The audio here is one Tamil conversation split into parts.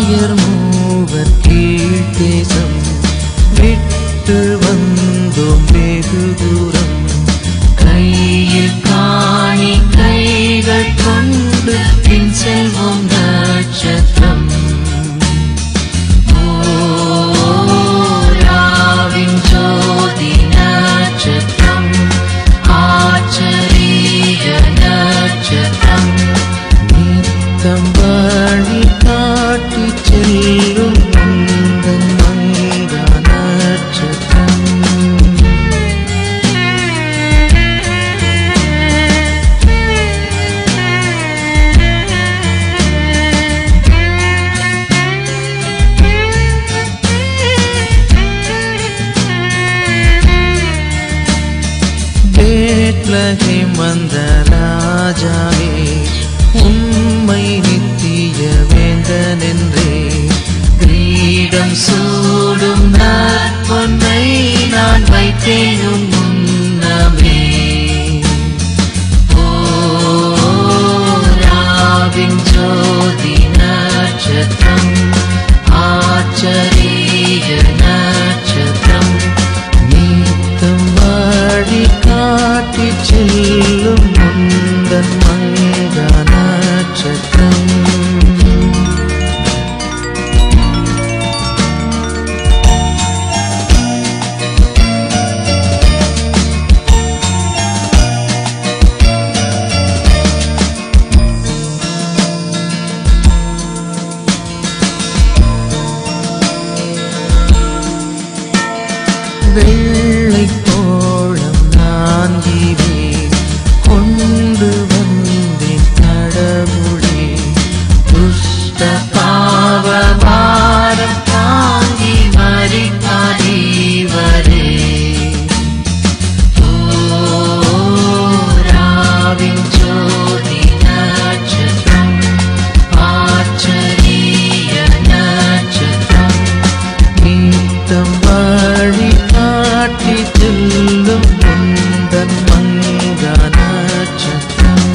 ஆயர் மூவர் கீழ்த்தேசம் விட்டு வந்தோம் வெகு தூரம். கையில் காணி கைகள் கொண்டு பின் செல்வோம் நட்சத்திரம். ஓராவின் ஜோதி நட்சத்திரம், ஆச்சரிய நட்சத்திரம், நித்தம் வழி காட்டி செல்லும் உந்தன் மங்கா நட்சத்திரம். பெத்லகேம் வந்த ராஜாவே, உம்மை நித்திய வேந்தனென்றே கிரீடம் சூடும் நற்பொன்னை நான் வைத்தேன் உன் முன்னமே. ஓராவின் ஜோதி நட்சத்திரம், ஆச்சரிய நட்சத்திரம், நித்தம் வழி காட்டி செல்லும் உந்தன் மங்கா நட்சத்திரம். வெள்ளை தோழம் நான் ஜீவேன் கொண்டு வந்தேன் கடவுளே. துஷ்ட பாவ பாரம் தாங்கி மரித்தாதீவரே. ஓராவின் ஜோதி நட்சத்திரம், ஆச்சரிய நட்சத்திரம், நித்தம் வழி காட்டி செல்லும் உந்தன் மங்கா நட்சத்திரம்.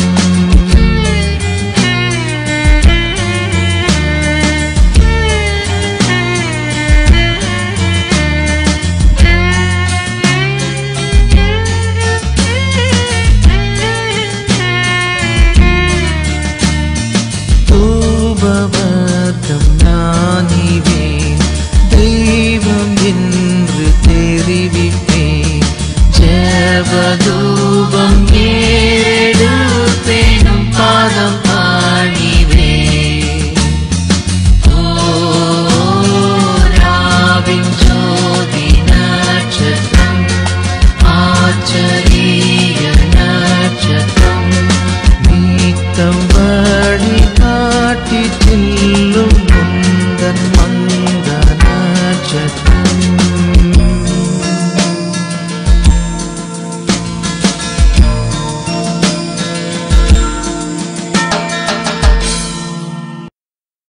தூபவர்க்கம் நானிவேன், தெய்வம் என்று தெரிவிப்பேன். ஜெபதூபம் ஏறெடுப்பேனும் பாதம் பணிவேன். ஓராவின் ஜோதி நட்சத்திரம், ஆச்சரிய நட்சத்திரம், நித்தம் வழி காட்டி செல்லும்